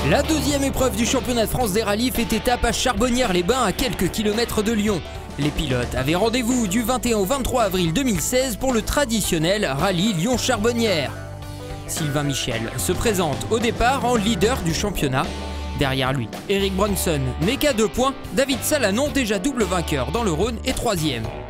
La deuxième épreuve du championnat de France des rallyes fait étape à Charbonnières-les-Bains, à quelques kilomètres de Lyon. Les pilotes avaient rendez-vous du 21 au 23 avril 2016 pour le traditionnel rallye Lyon-Charbonnières. Sylvain Michel se présente au départ en leader du championnat. Derrière lui, Eric Brunson n'est qu'à 2 points, David Salanon, déjà double vainqueur dans le Rhône, est 3e.